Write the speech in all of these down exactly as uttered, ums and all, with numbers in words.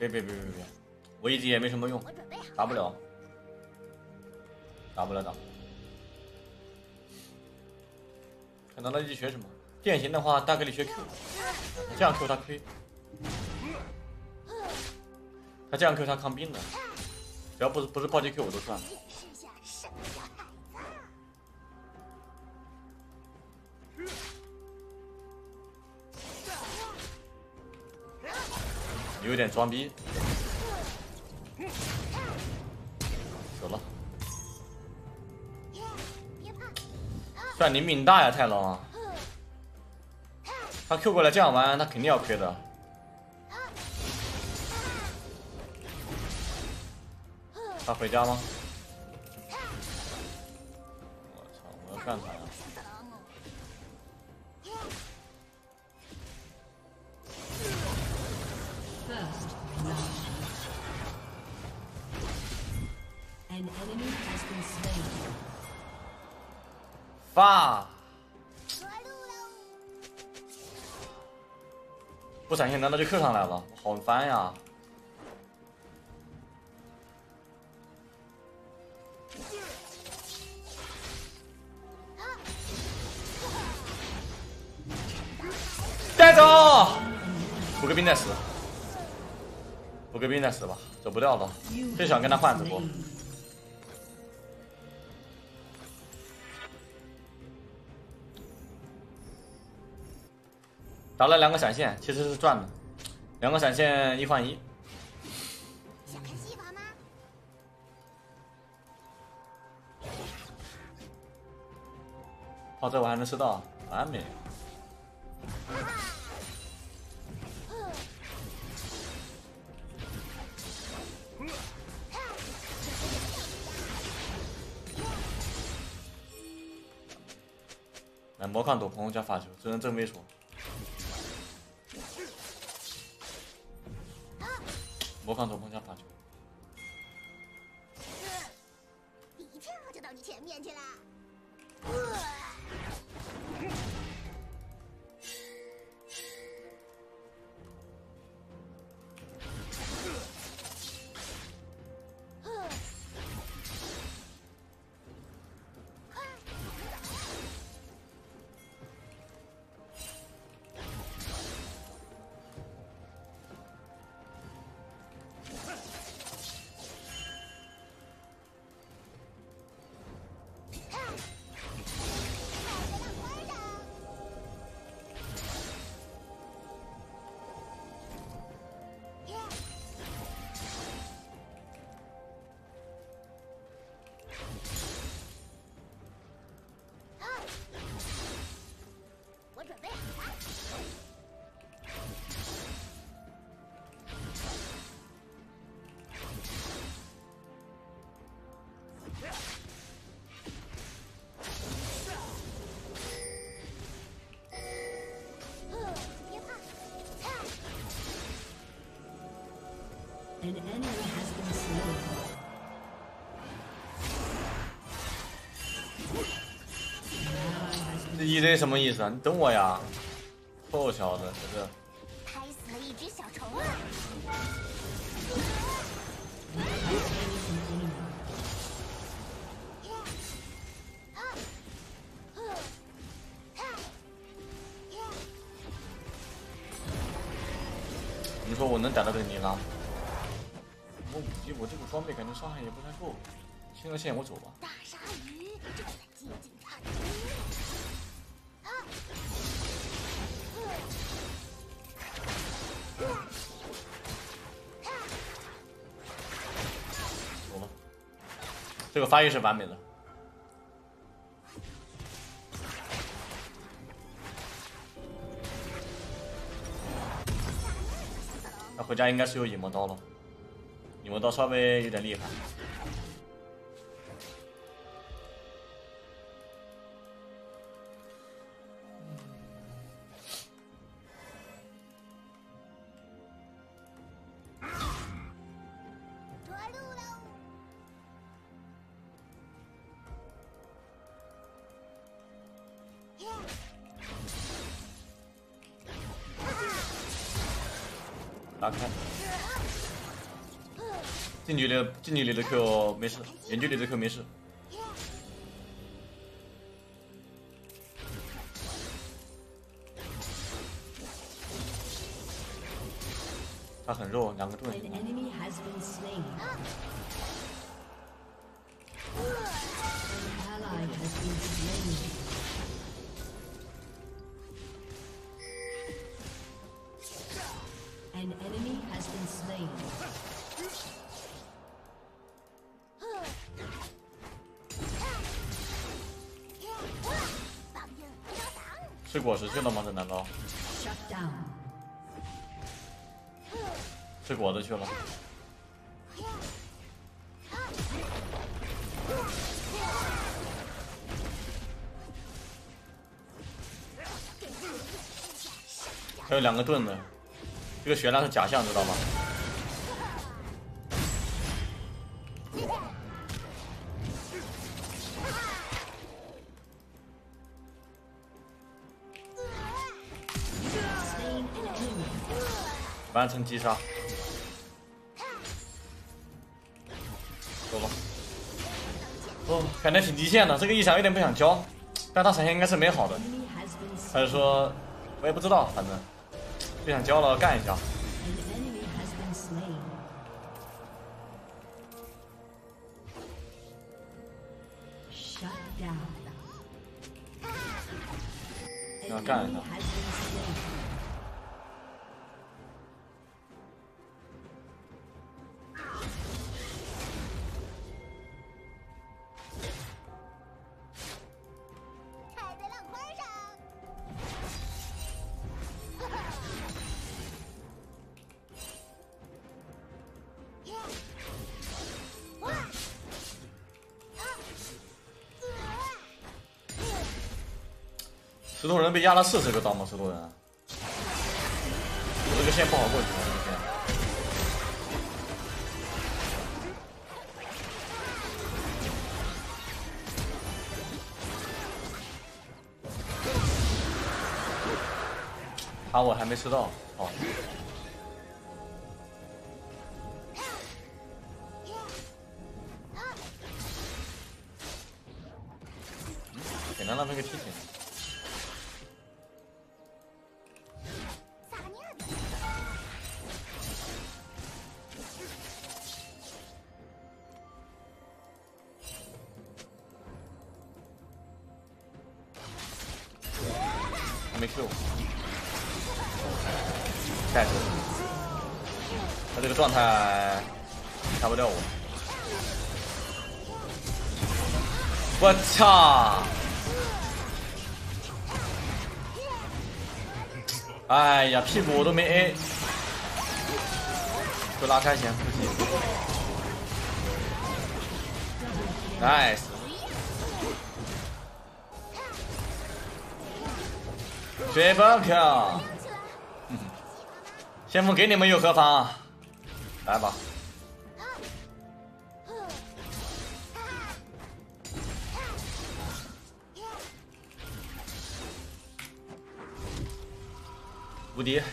别别别别别，我一直也没什么用，打不了，打不了打不了。看到他一学什么？变形的话，大概率学 Q， 这样 Q 他亏，他这样 Q 他抗兵的，只要不是不是暴击 Q 我都算了。有点装逼，走了。算你命大呀，太郎。他 Q 过来这样玩，他肯定要亏的。他回家吗？我操！我要干他呀！发！不闪现难道就 Q 上来了？好烦呀！带走！补个兵再死，补个兵再死吧，走不掉了，就想跟他换直播。打了两个闪现，其实是赚的，两个闪现一换一。 想看戏法吗？ 炮车我还能吃到，完美。来魔抗斗篷加发球，这人真猥琐。魔抗斗篷加发球， 一跳就到你前面去了。 An enemy has been slain. 这一堆什么意思啊？你等我呀！臭小子，这是。 拍死了一只小虫啊！ 你说我能打到这个尼拉吗？我武器，我这个装备感觉伤害也不太够。清个线，我走吧。 大鲨鱼正在接近它的啊！ 走了。这个发育是完美的。那回家应该是有影魔刀了，影魔刀稍微有点厉害。 着陆喽！ 打开。 近距离近距离的 Q 没事，远距离的 Q 没事。他很弱，两个盾。 An enemy has been slain. An ally has been slain. An enemy has been slain. 吃果实去了吗？这难道？ Shut down. 吃果子去了。还有两个盾的，这个血量是假象，知道吗？完成击杀。 走吧。哦，感觉挺极限的，这个异象有点不想交，但他闪现应该是美好的，还是说，我也不知道，反正不想交了，干一下。要干一下。 石头人被压了四十个刀吗？石头人，我这个线不好过去，这个线。啊，我还没吃到，哦。简单浪费个提醒。 没 Q， 盖住，他这个状态杀不掉我。我操！哎呀，屁股我都没 A， 就拉开先，不行。nice。 Triple kill， 先锋给你们又何妨？来吧。无敌。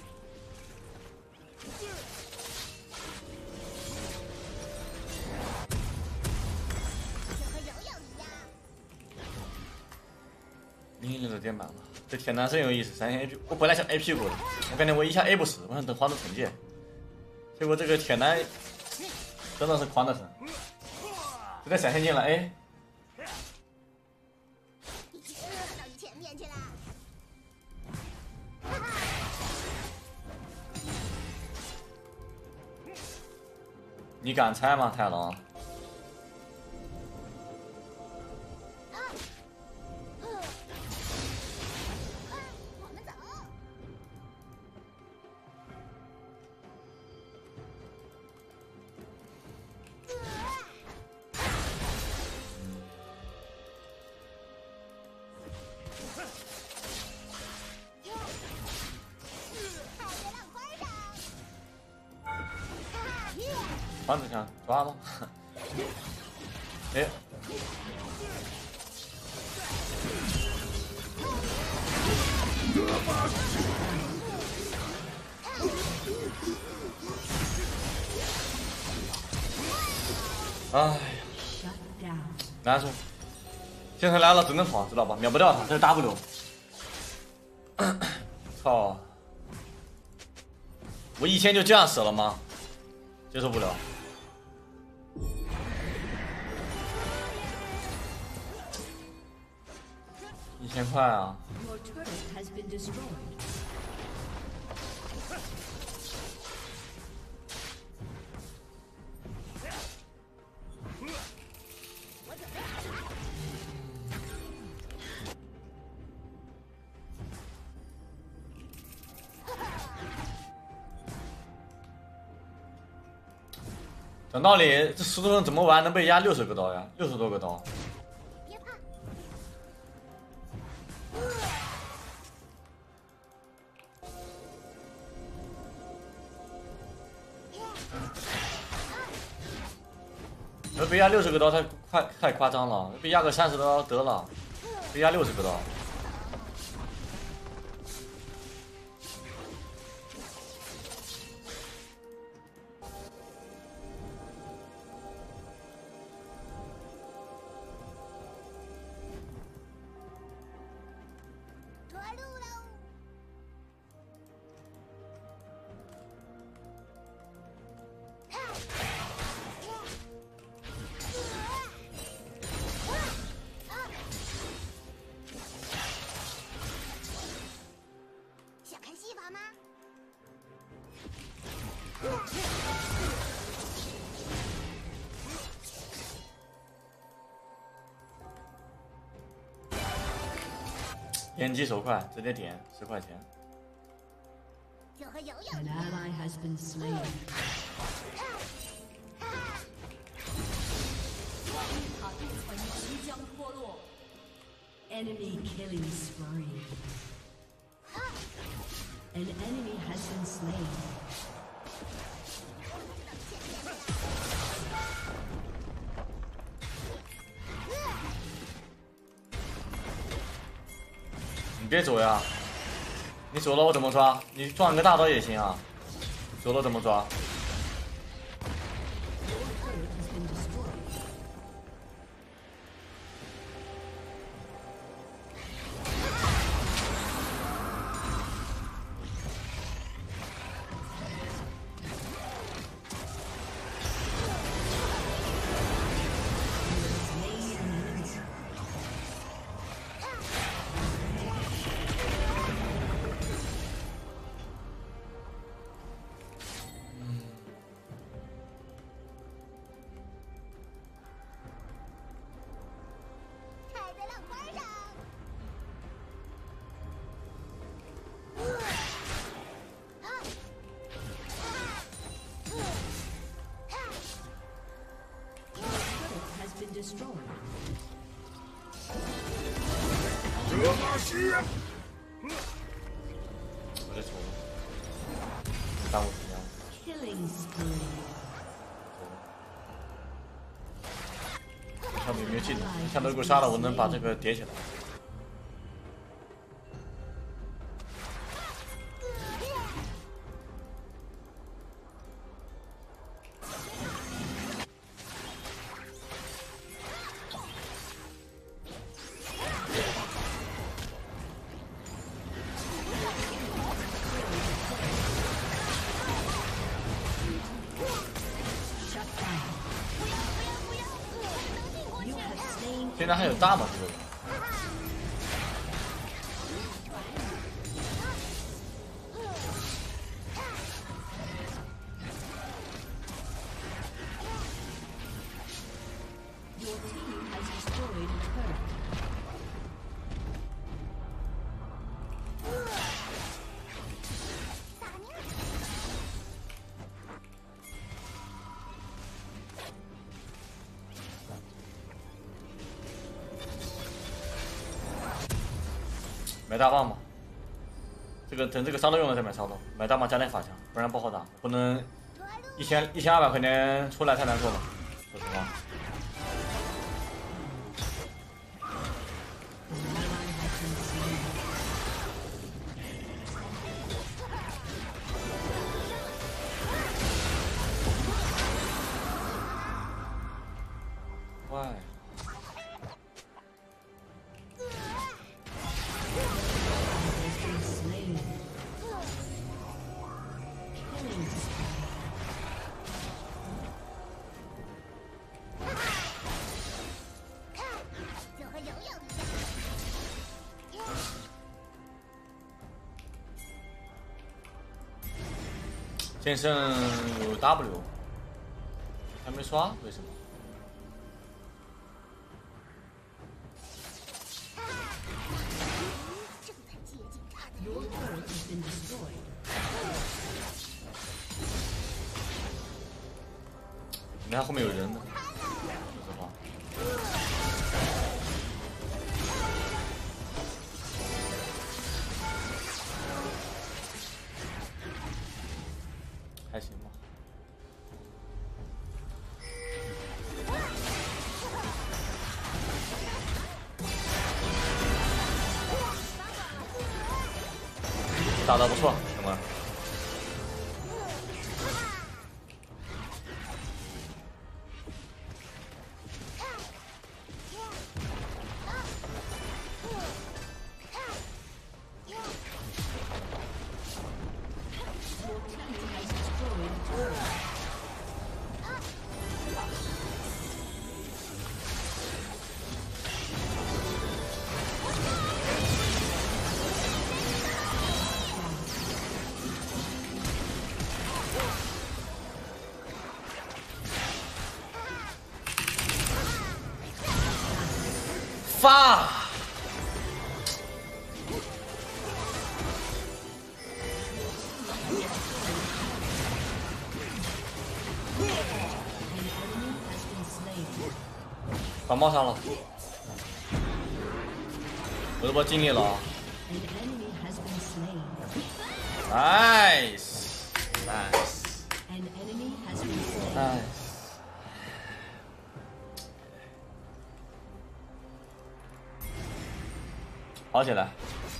零零的点满了。 这铁男真有意思，三线 A P， 我本来想 A P 过的，我感觉我一下 A 不死，我想等黄的惩戒，结果这个铁男真的是狂的很，就在闪现进了 A。你敢猜吗，太郎？ 房子上抓了，哎， 哎呀， Shut down. 难受。现在来了只能跑，知道吧？秒不掉他，这是 W。操！我以前就这样死了吗？接受不了。一千块啊！ Your turret has been destroyed. 讲道理，这石头人怎么玩能被压六十个刀呀？六十多个刀。 别怕， 要被压六十个刀太快太夸张了，被压个三十刀得了，被压六十个刀。 着陆喽！想看戏法吗？ 点击手快，直接点十块钱。 就和游泳 An 一样。 ally has been slain. 好地层即将脱落。 Enemy killing spree. An enemy has been slain. 你别走呀！你走了我怎么抓？你撞个大刀也行啊。走了怎么抓？ Turret has been destroyed. 踩在浪花上。 Turret has been destroyed. 我这走了，耽误时间了。 Killing spree. 看有没有技能，看到给我杀了，我能把这个叠起来。现在还有大吗？这个人？ Your team has destroyed a turret. 买大棒吧，这个等这个烧刀用了再买烧刀，买大棒加点法强，不然不好打，不能一千一千二百块钱出来太难受了，说实话。 An 剑圣有 W， 还没刷，为什么？ 正在接近他的 Your turret has been destroyed. 你看后面有人呢，说实话。还行吧。打得不错，兄弟们。发。把猫杀了，我这波尽力了啊 An enemy has been slain. ！Nice， nice， An enemy has been slain. nice。跑起来！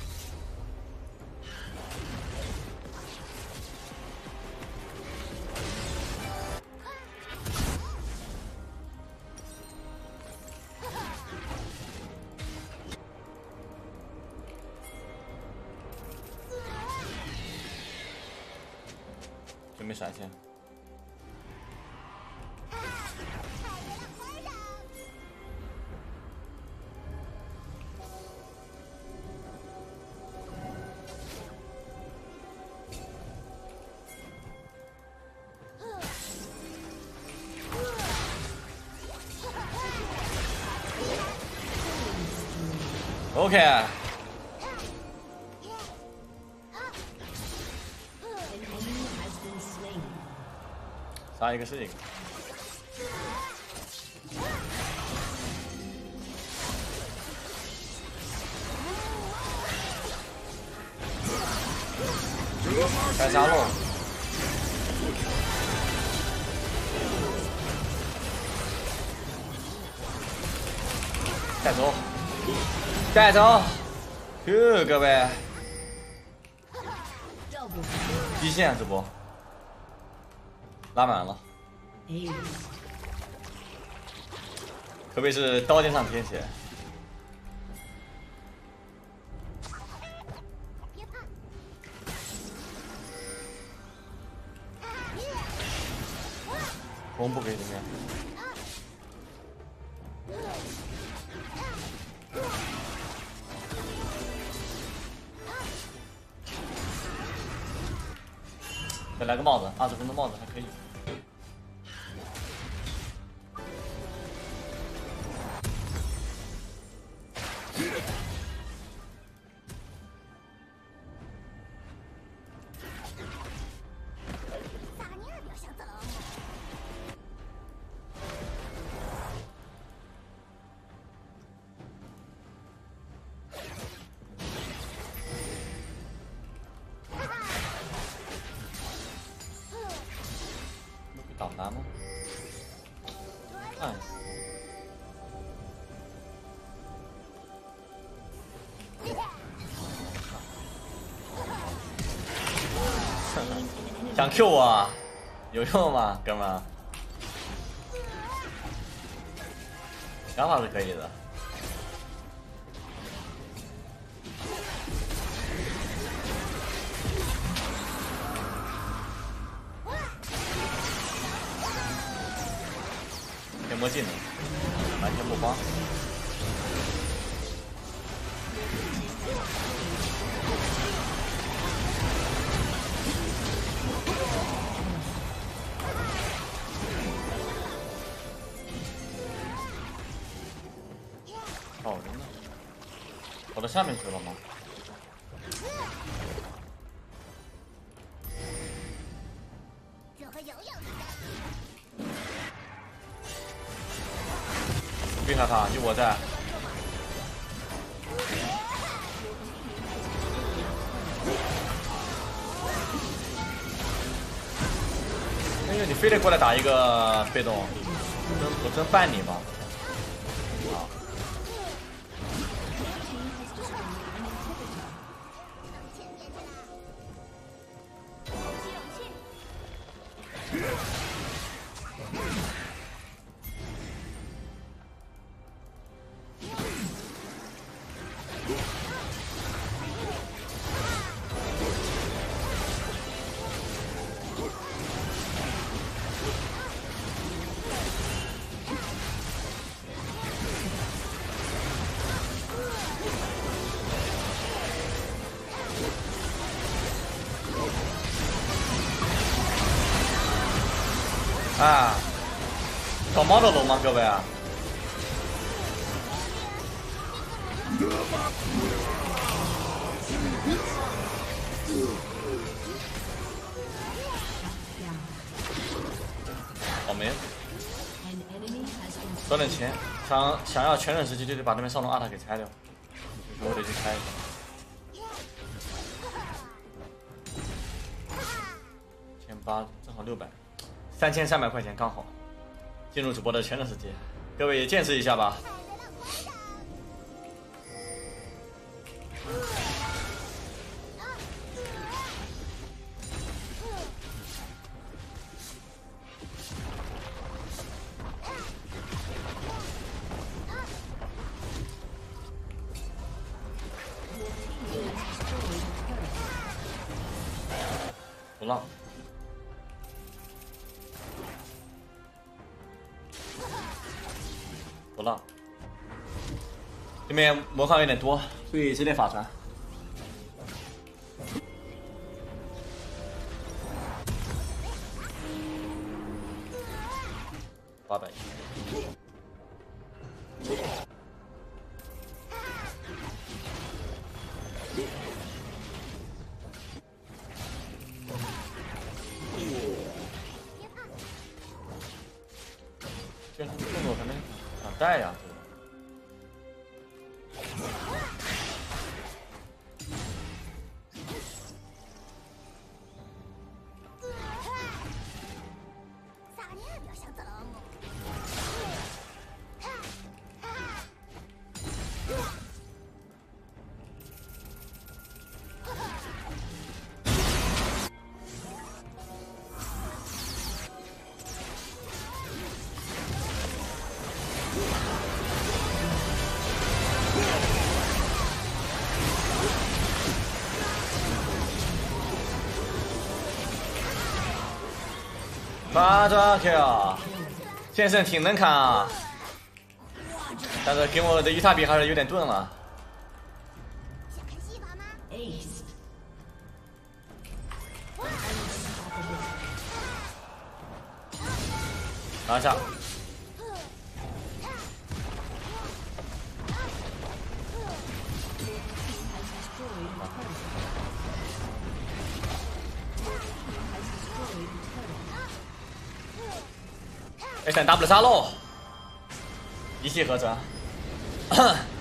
准备闪现。OK。 An enemy has been slain. 杀一个是一个。该杀喽！带走，带走，去各位， Double 极限这波拉满了。 ace. 可谓是刀尖上舔血。 别怕， 红不给里面。再来个帽子，二十分钟帽子还可以。 撒尼尔要想走， 那会挡单吗？看一下。想 Q 我啊？有用吗，哥们儿？想法是可以的。天魔技能，完全不慌。 到下面去了吗？ 这和游泳似的。 别害怕，有我在。哎呀，你非得过来打一个被动，我真我真办你吧！啊！ 前面去啦！ 啊！搞猫的龙吗，各位啊？倒霉！赚点钱，想想要全忍时期，就得把那边上龙阿塔给拆掉。我得去拆一下。一千八，正好六百。三千三百块钱刚好，进入主播的全忍时间，各位也见识一下吧。不浪。不浪，对面魔抗有点多，所以直接法传。八百一。这动作可能想带呀，这个。 撒尿要想走。 八抓 Q， 剑圣挺能砍啊，但是给我的伊塔比还是有点钝了。 想看戏法吗？ Ace. 拿下。A 三 W 杀喽，一气呵成。